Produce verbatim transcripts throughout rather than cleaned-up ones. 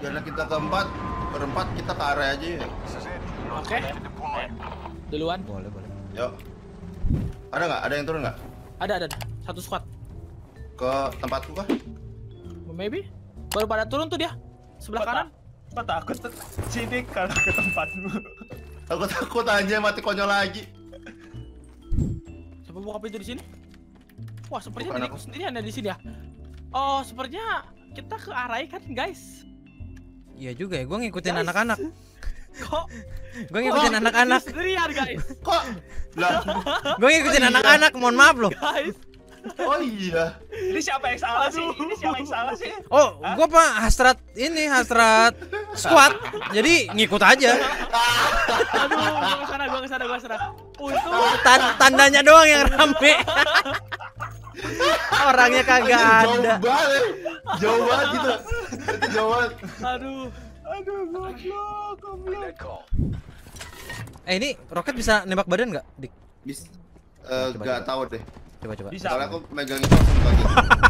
Karena kita keempat, berempat kita ke area aja ya. Oke. Duluan. Boleh, boleh. Yuk. Ada nggak? Ada yang turun nggak? Ada, ada, ada. Satu squad. Ke tempatku kah? Maybe. Baru pada turun tuh dia. Sebelah kanan. Kok takut sini kalau ke tempatmu. Aku takut aja mati konyol lagi. Coba buka pintu di sini. Wah, sepertinya Bukan diriku aku. sendiri ada di sini ya. Oh, sepertinya kita ke arah kan, guys. Iya juga ya, gue ngikutin Guys. anak-anak. Kok Gue ngikutin anak-anak. sendirian, guys. Kok? Lah, Gue ngikutin Oh, iya. anak-anak, mohon maaf loh. Guys. oh iya. Ini siapa yang salah sih? Ini siapa yang salah sih? Oh, gue pak hasrat ini hasrat squad, jadi ngikut aja. Aduh, gua kesana, gua kesana, gua kesana. Untung. Tan- tandanya doang yang rame. Orangnya kagak Jauh ada. banget. Jauh banget gitu. Itu jauh banget. Aduh. Aduh, goblok, goblok. Eh ini roket bisa nembak badan nggak, Dik? Bis, eh, Coba, gak coba. tahu deh. Coba coba. Bisa. Soalnya aku megang itu langsung lagi.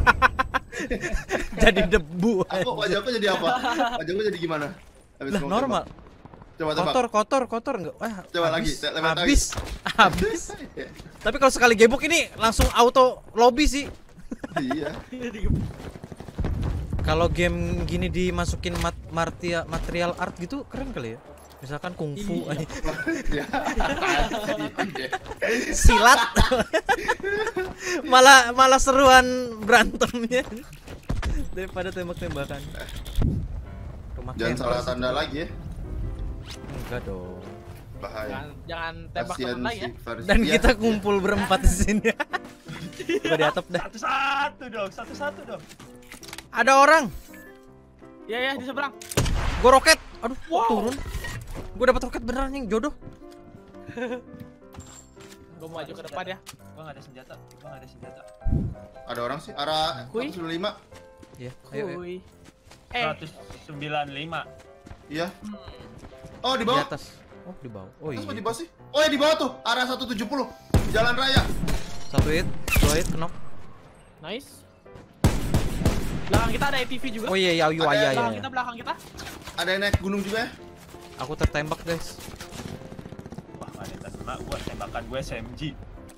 Jadi debu. Aku wajahku jadi apa? Wajahku jadi gimana? Habis Lah ngomong normal. tembak. Coba tembak. Kotor kotor kotor nggak? Wah, Coba lagi, habis, lewat lagi. habis, habis. Tapi kalau sekali gebuk ini langsung auto lobby sih. Iya. Kalau game gini dimasukin mat martia, material art gitu keren kali ya. Misalkan kungfu, Iya. Ya. silat, malah malah seruan berantemnya daripada tembak-tembakan. Rumah Jangan campers salah itu. tanda lagi ya. Enggak dong. Bahaya. Jangan, jangan tembak Kasihan teman lagi ya. si Faris. Dan Iya. kita kumpul berempat di sini. Gua di atap dah. Satu-satu dong, satu-satu dong. Ada orang. Iya, ya, di seberang. Gua roket. Aduh, kok Wow. turun. Gua dapat roket beneran yang jodoh. Gua mau maju ke depan ya. Gua nggak ada senjata, gua nggak ada senjata. Ada orang sih arah Kui. seratus lima. Iya, ayo, ayo. Kuy. Eh, seratus sembilan puluh lima. Iya. Oh, di Di bawah. atas. Oh, di bawah. Oh Terus iya. di bawah sih? Oh, ya di bawah tuh. Arah seratus tujuh puluh. Jalan raya. Satu hit, dua hit, knock. nice. Belakang kita ada A T V juga. Oh iya, iya, iya, Ada iya, belakang iya. kita, belakang kita. Ada yang naik gunung juga ya? Aku tertembak, guys. Wah, ada tas emak gua tembakan gue S M G.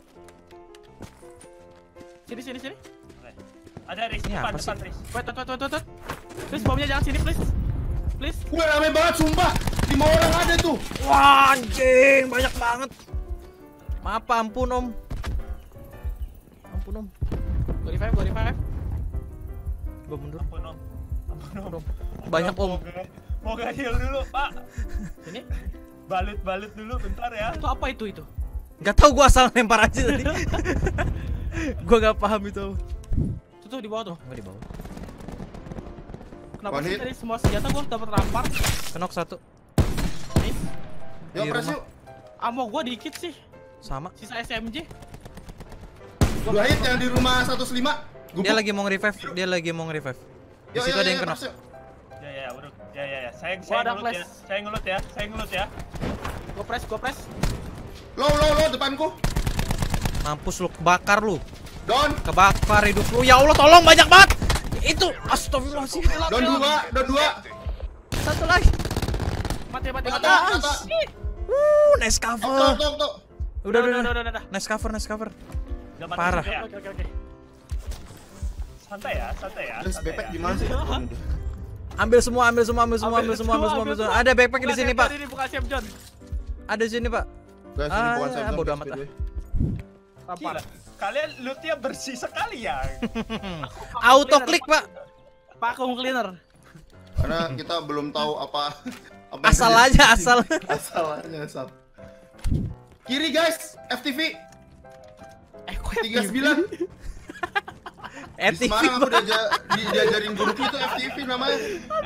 Sini, sini, sini. Oke. Ada Riz, Ini depan, apa depan sih? Riz. Wait, wait, wait, wait, wait. Please, bomnya jangan sini, please. Please. Gue rame banget sumpah. Lima orang ada tuh. Wah, anjing, banyak banget. Maaf, ampun, Om. Ampun, Om. Gua revive, gua revive. Gua mundur. Ampun om, ampun om. Om. Banyak, Om. Mau gak- Mau gak heal dulu, Pak? Ini. Balut-balut dulu bentar ya. Itu apa itu itu? Gak tau, gua asal lempar aja tadi. Gua gak paham itu. Itu tuh di bawah tuh. Gua di bawah. Kenapa One sih hit. dari semua senjata gua dapat rampar? Kenok satu. Nice. Yuk, Di press rumah. yuk. Ammo gua dikit sih. Sama. Sisa S M G. Dua hit yang di rumah seratus lima. Dia lagi mau nge-revive, dia lagi mau nge-revive. Di situ ada yang kenok. Ya ya, udah. Ya ya ya. Saya Gua saya ada ngelut ya. flash. Saya ngelut ya. Saya ngelut ya. Gua press, gua press. Low, low, low depanku. Mampus lu, kebakar lu. Down. Kebakar hidup lu. Ya Allah, tolong banyak banget. Itu astagfirullahaladzim. Down dua, down dua. Satu lagi. Mati, mati, mati. Mata, mata. Uh, nice Tok, tok, cover. tok, tok. Udah, udah, udah, udah. udah, udah. Nice cover, nice cover. Udah mati Parah. ya. Oke, oke, oke. Santai ya, santai ya. Terus santai bebek ya. gimana sih? Ambil semua, ambil semua, ambil semua, ambil semua, ambil semua, ambil semua. Ada backpack di Bukan sini, Sam Pak. John ini, bukan Sam John. Ada di sini, Pak. Guys, ini Ah, bukan saya bodo amat lah. Rampar. Gila, kalian lootnya bersih sekali ya. Auto klik, Pak. Vacuum cleaner. Karena kita belum tahu apa apa yang Asal terjadi. aja, asal. Asal aja, asal. Kiri guys, F T V Eh, kok tiga puluh sembilan. Eh, Di Semarang aku diajar, di, diajarin guruku itu F T V namanya.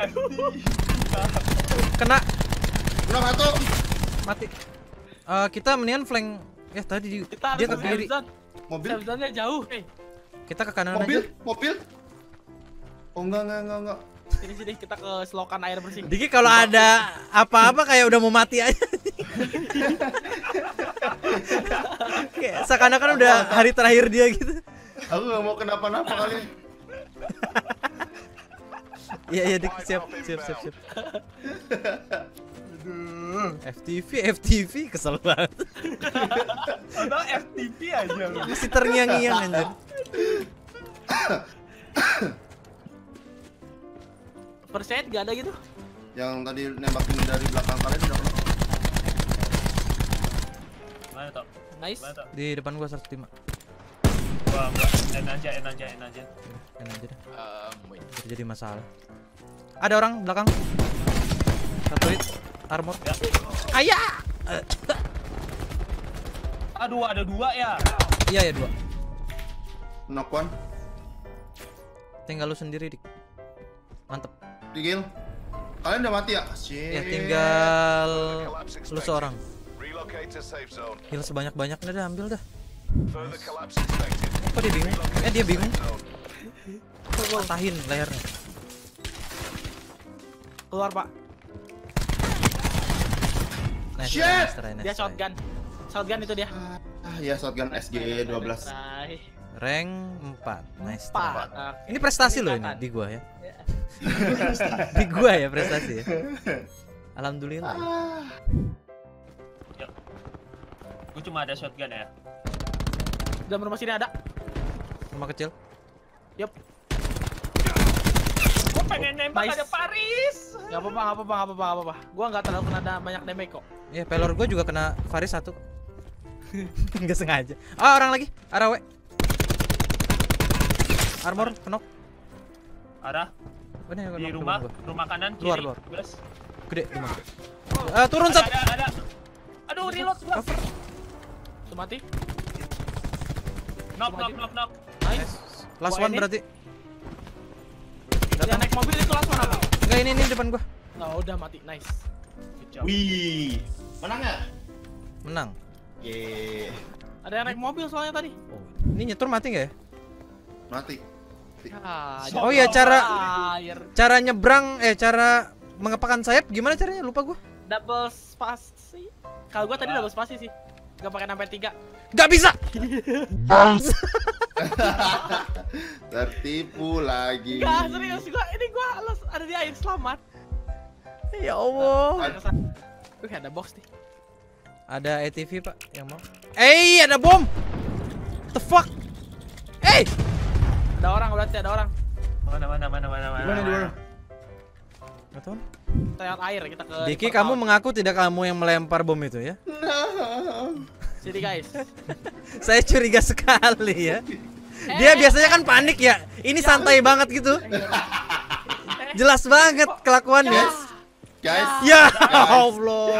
Kena Udah satu. mati. Eh, kita mendingan flank. Ya tadi di- Kita dia ke harus kiri. Sam John. Mobil, Sam John-nya jauh. Eh, Kita ke kanan mobil, aja. mobil. Oh enggak, enggak, enggak, enggak. sini sini kita ke selokan air bersih. Diki kalau ada apa-apa kayak udah mau mati aja. Kayak seakan-akan udah hari terakhir dia gitu. Aku nggak mau kenapa-napa kali. Iya iya dik, siap siap siap siap. F T V F T V kesel banget. Atau F T V aja lu. Masih terngiang-ngiang anjir. First aid gak ada gitu? Yang tadi nembakin dari belakang kalian udah kena. Mana toh? Nice. Mana toh? Di depan gua seratus lima. Gua enggak, en aja, en aja, en aja. Enak aja dah. Um, wait. Jadi masalah. Ada orang belakang. Satu hit armor. Ya. Ayah. Aduh, ada dua ya. Iya ya dua. Knock one. Tinggal lu sendiri dik. Mantep. Digil. Kalian udah mati ya? Shit. Ya tinggal Collapse lu expected. seorang. Relocate to safe zone. Heal sebanyak-banyaknya dah ambil dah. Further collapse expected. Kok dia bingung? Eh dia bingung. Zone. Patahin lehernya. Keluar pak. Nice, Shit! nice try, nice Dia try. shotgun. Shotgun itu dia. Ah, ya shotgun S G dua belas. Nice. Rank empat. Nice try. Empat. Oke. Ini prestasi loh ini Peningkatan. di gua ya. Di gua ya prestasi ya. Alhamdulillah. Gua cuma ada shotgun ya. Dalam rumah sini ada. Rumah kecil. Yup. Gua pengen nembak Nice. ada Paris. Gak apa-apa, gak apa-apa, gak apa-apa, gak apa-apa. Gua nggak terlalu kena da- banyak damage kok. Ya pelor gua juga kena Faris satu. Enggak sengaja. Ah orang lagi. Arah we. Armor kenok. Arah Mana yang di knock rumah, depan gua? rumah kanan kiri. Luar, luar. Beres. Gede rumah. Ah turun Ada, satu. ada, ada. Aduh, reload gua. Cover. Tuh mati. Knock, knock, knock, knock. Nice. Last Gua one ini. berarti. Dia naik mobil itu langsung apa? Enggak ini ini depan gua. Nah, udah mati. Nice. Good job. Wih. Menang ya? Menang. Ye. Ada yang naik mobil soalnya tadi. Oh. Ini nyetur mati nggak ya? Mati. Ah, Oh iya cara air. cara nyebrang eh cara mengepakkan sayap gimana caranya lupa gua. Double spasi. Kalau gua tadi double spasi sih. Gak pakai sampai tiga. Gak bisa. Tertipu lagi. Gak serius gua. Ini gua los- ada di air selamat. Ya Allah. Ayo kesana. Wih, ada box nih. Ada A T V pak yang mau. Eh ada bom. What the fuck? Eh Ada orang berarti ada orang. Mana, mana, mana, mana, mana. Di mana di mana? nggak tahu. Kita lewat air kita ke. Diki River kamu Town. mengaku tidak kamu yang melempar bom itu ya? Sini guys. Saya curiga sekali ya. Dia biasanya kan panik ya. Ini santai banget gitu. Jelas banget kelakuannya. Guys. Ya Allah.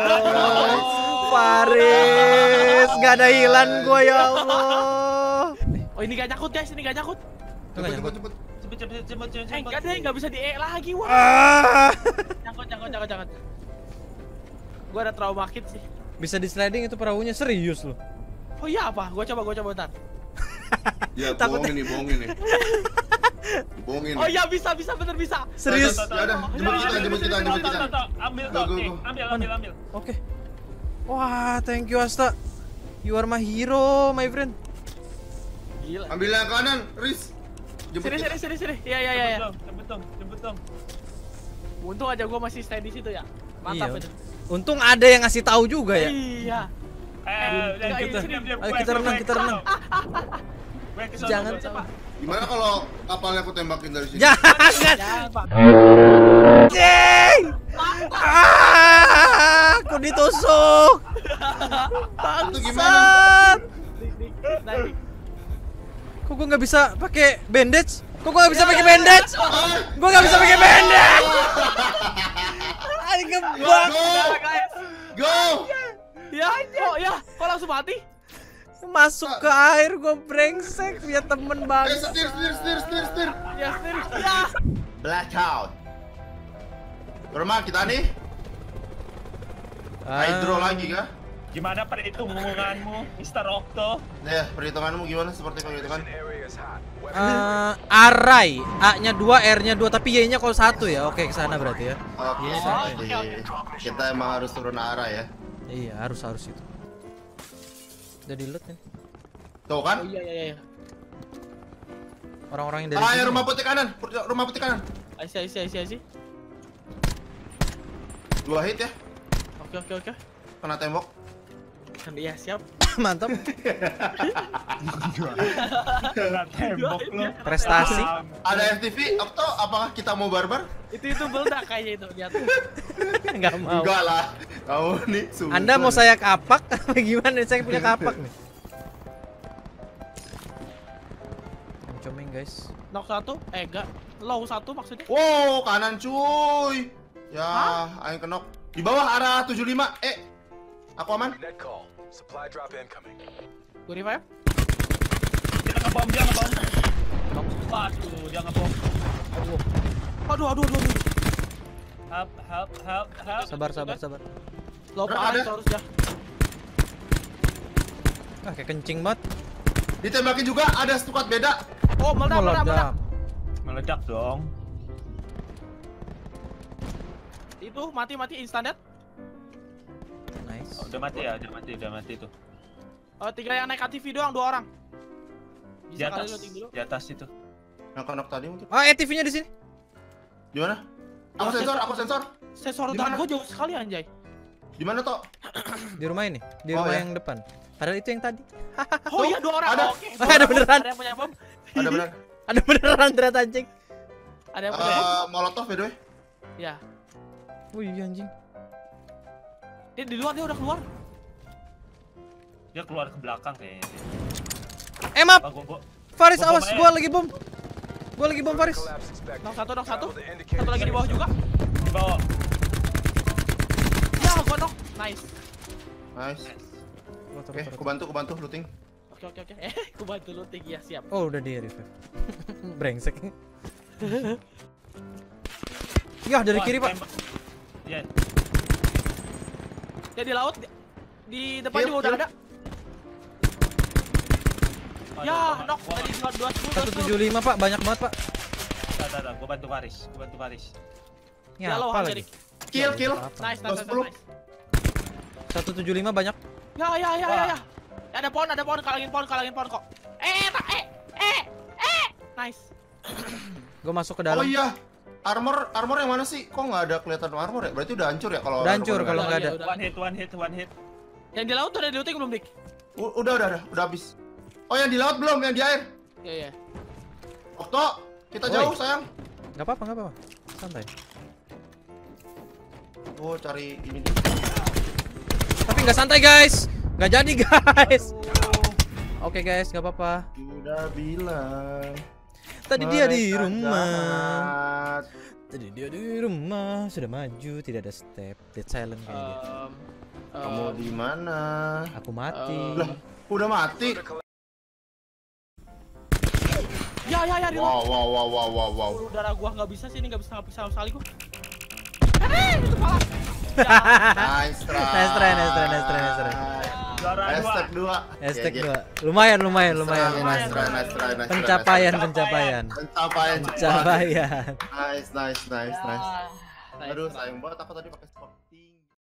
Faris, nggak ada hilan gua ya Allah. Oh ini gak nyakut guys, ini gak nyakut. Cepet cepet cepet. Cepet, cepet, cepet, cepet, Eh cepet. enggak deh, nggak bisa di E lagi wah. Ah. Nyangkut, nyangkut, nyangkut, nyangkut. Gua ada trauma kit sih. Bisa di sliding itu perahunya serius loh. Oh iya apa? Gua coba, gua coba bentar. Ya Takutnya- bohongin nih, bohongin nih. Bohongin. Oh nih. iya bisa, bisa, bener bisa. Serius. Ya udah, jemput kita, jemput kita, jemput Toh, kita. toh, toh. Ambil Go, toh, go, nih. go. Ambil, ambil, ambil. Oke. Wah, thank you Asta. You are my hero, my friend. Gila. Ambil yang kanan, Riz. Jemput Sini, kita. sini, sini, sini. Iya, iya, iya. Jemput Ya. dong, jemput dong, jemput dong. Untung aja gua masih stay di situ ya. Mantap Iya. itu. Untung ada yang ngasih tahu juga ya. Iya. Eh, udah, Ayo, kita, sini. Ayo, kita renang, kita renang. Jangan Coba. Gimana kalau kapalnya aku tembakin dari sini? Jangan. Jangan, Pak. Cing. Ah, aku ditusuk. Itu gimana? Bangsat. Dik, dik, dik, naik. Kok gua nggak bisa pakai bandage? Kok gua nggak bisa pakai bandage? Gua nggak bisa pakai bandage. Ayo gebak. Go! Guys. Go! Ya, oh ya, kok langsung mati? Masuk ke air gua brengsek punya temen Eh, banget. setir, setir, setir, setir, setir. Ya, sendiri. Ya. Blackout. Rumah kita nih. Ah. Hydro lagi kah? Gimana perhitunganmu, Mister Okto? Ya, perhitunganmu gimana seperti perhitungan? Area's hot. Eh, Arai, A-nya dua, R-nya dua, tapi Y-nya kalau satu ya. Oke, ke sana berarti ya. Oke, Yes, oke. oke. Kita emang harus turun arah ya. Iya, harus harus itu. Udah di loot nih. Tuh kan? Oh iya, iya, iya. Orang-orang yang dari Ah, sini. ya rumah putih kanan, rumah putih kanan. I see, I see, I see, I see. Dua hit ya. Oke, oke, oke. Kena tembok. Iya, siap. Mantap. Kena tembok lo. Prestasi. Ada F T V, Okto, apakah kita mau barbar? Itu itu meledak kayaknya itu lihat. Enggak mau. Enggak lah. Kamu nih sungguh. Anda mau saya kapak? Gimana? Saya punya kapak nih. Coming guys. Knock satu, eh enggak. Low satu maksudnya. Wow, kanan cuy. Ya, ayo kenok. Di bawah arah tujuh puluh lima. Eh. Aku aman. Net call. Supply drop incoming. Gue revive. Dia ngebom, dia ngebom. Waduh, dia ngebom. Aduh, aduh, aduh, aduh. Help, help, help, help. Sabar, sabar, sabar. Low Ada. parah itu harus ya. Ah, kayak kencing banget. Ditembakin juga ada stukat beda. Oh, meledak, meledak, meledak. Meledak dong. Itu mati, mati instant death. Nice. Oh, udah mati ya, udah mati, udah mati tuh. Oh, tiga yang naik T V doang, dua orang. Di Bisa kali atas, looting dulu. di atas itu. Yang kenok tadi mungkin. Oh, E T V-nya di sini. Di mana? Aku sensor, aku sensor. Sensor Di tangan mana? gua jauh sekali anjay. Di mana toh? Di rumah ini, di Oh, rumah ya. yang depan. Padahal itu yang tadi. Oh iya, dua orang. ada. Oh, oke. Ada beneran. Ada yang punya bom. Ada benar. Ada beneran ternyata anjing. Ada yang punya bom. Eh, Molotov by the way. Ya. Wih, anjing. Dia di luar, dia udah keluar. Dia keluar ke belakang kayaknya. Eh, maaf. Apa gua, gua, Faris, Gua bom awas, aja. gua lagi bom. Gua lagi bom Faris. Collapse expected. Knock satu, knock satu. Travel to indicated Satu lagi di bawah safe juga. zone. di bawah. Ya, gua knock. Nice. Nice. Gua turun, Oke, turun. aku bantu, aku bantu looting. Oke, oke, oke. Eh, gua bantu looting ya, siap. Oh, udah di revive. Brengsek. Yah, dari Wah, kiri, Pak. tembak. Iya. Dia di laut. di- Di depan Kill, juga udah kill. ada. Aduh, Ya, gua- knock gua- tadi dua dua sepuluh. seratus tujuh puluh lima, Pak. Banyak banget, Pak. Dah, dah, dah, gua bantu Faris, gua bantu Faris. Ya, Ya, lo apa jadi. lagi? Kill, kill. Apa? Nice, nice, dua nice, sepuluh. nice. seratus tujuh puluh lima banyak. Ya, ya, ya, ya, Wah. ya. Ada pohon, ada pohon, kalangin pohon, kalangin pohon kok. Eh, tak, eh, eh, eh. Nice. Gua masuk ke Oh dalam. iya. Armor, armor yang mana sih? Kok nggak ada kelihatan armor ya? Berarti udah hancur ya kalau Udah hancur armor kalau nggak nggak Iya, ada. udah. One hit, one hit, one hit. Yang di laut tuh ada di looting belum, Dik? U- Udah, udah, udah, udah habis. Oh, yang di laut belum, yang di air. Iya, iya. Okto, kita Oi. jauh sayang. Nggak apa-apa, nggak apa-apa. Santai. Oh, cari ini deh. Tapi nggak santai, guys. Nggak jadi, guys. Oke, guys, nggak apa-apa. Udah bilang. Tadi dia di mereka rumah. jahat. Tadi dia di rumah. Sudah maju, tidak ada step. Dead silent kayaknya. Um, Kamu um, di mana? Aku mati. um, Lah, udah mati. Ya, ya, ya, di luar. Wow, wow, wow, wow, wow, wow. Udara gua nggak bisa sih, ini nggak bisa nggak bisa sama sekali gua. Eh, itu malah. Nice try. Nice try, nice try, nice try, nice try. Juara dua. Hashtag dua. Hashtag Ya, ya. dua. Lumayan, lumayan, lumayan, Nice lumayan. try, nice try, nice try, Pencapaian, nice pencapaian. try. Pencapaian. cepat. Pencapaian. Nice, nice, nice, nice. Nice, Aduh, nice. sayang banget aku tadi pakai stok.